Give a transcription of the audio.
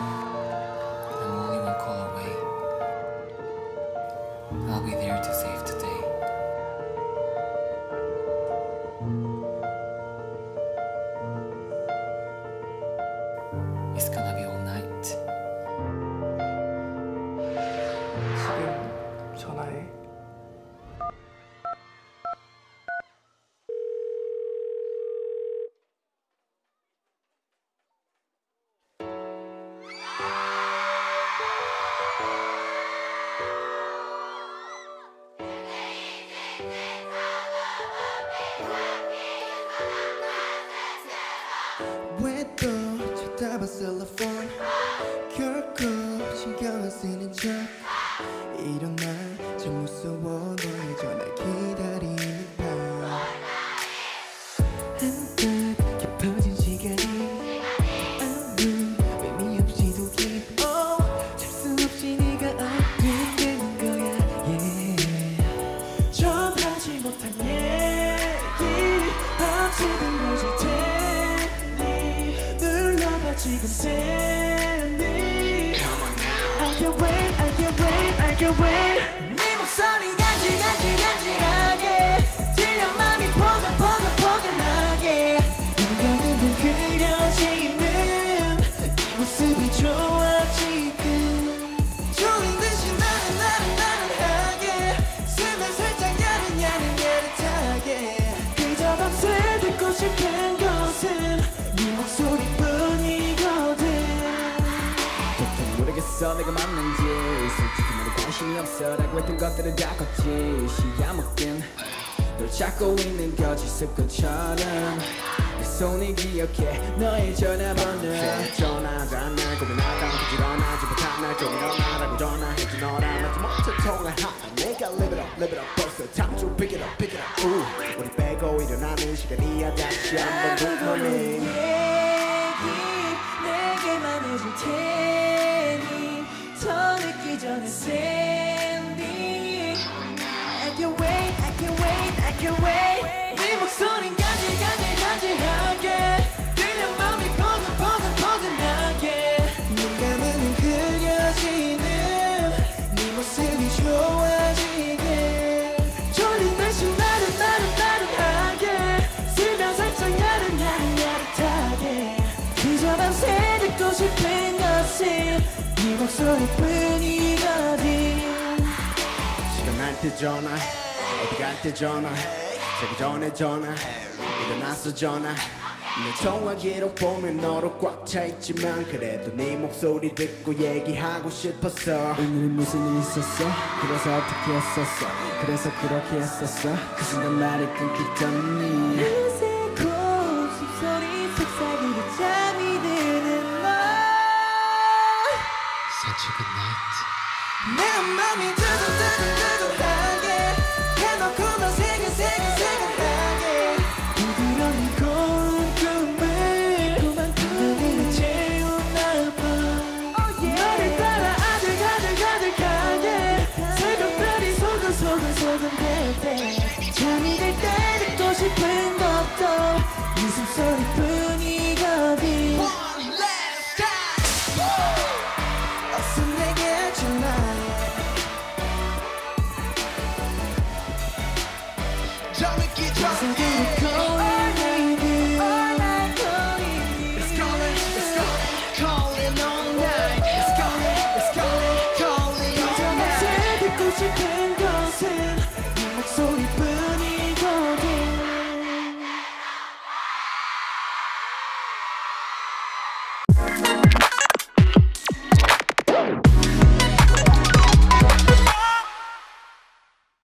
I'm only one call away. I'll be there to save the day. It's gonna be all night. 지금 전화해. 왜 또 쳐다봐 셀러폰 결국 신경을 쓰는 척 이런 날 참 무서워 너의 전화 기다리는 밤 한껏 깊어진 시간이 아무 의미 없이도 깊어 잘 수 없이 네가 어떻게 되는 거야 yeah. 전하지 못한 얘기 밤새도 이어질 텐데 눌러봐 지금 샌디 I can't wait, I can't wait, I can't wait 네 목소리 간질간질간질하게 들려 맘이 포근포근포근하게 인간은 그려지는 네 모습이 좋아 지금 졸린 듯이 나른하게 숨을 살짝 야릇야릇야릇하게 그저 밤새 듣고 싶은 것은 네 목소리뿐이거든 도통 모르겠어 내가 맞는지 솔직히 나도 관심이 없어라고 했던 것들은 다 거짓이야 먹긴 널 찾고 있는 거짓 습관처럼 내 손이 기억해 너의 전화번호 전화하지 않나 고민하다 부지런하지 못한 날 좀 일어나라고 전화했지 너랑 마치 못해 통화하다 내가 live it up 벌써 time to pick it up 우리 빼고 일어나는 시간이야 다시 한번 good morning 내게만 해줄 테니 더 늦기 전에 샌디 I can't wait, I can't wait, I can't wait 네 목소린 간질간질간질하게 들려 맘이 포근포근포근하게 눈 감으면 그려지는 네 모습이 좋아지게 졸린 날씨 나른하게 쓰면 살짝 야릇야릇야릇하게 그저 밤새 듣고 싶은 것은 네 목소리뿐이거든 시간 날 때 전화 어디 갈 때 전화 자기 전에 전화 일어나서 전화 내 통화 기록 보면 너로 꽉 차있지만 그래도 네 목소리 듣고 얘기하고 싶었어 오늘은 무슨 일 있었어? 그래서 어떻게 했었어? 그래서 그렇게 했었어? 그 순간 말이 끊기더니 어색고 숨소리 속삭이듯 잠이 드는 너 Such a good night. 내 맘이 두근두근두근하게 해놓고만 새근새근새근하게 부드러운 고운 꿈을 그만큼은 채우나 봐 너를 따라 아득아득아득하게 새벽별이 소근소근소근 될때 잠이 들 때 듣고 싶은 것도 네 숨소리뿐이거든 어서 내게 전화해 저 늦기 전에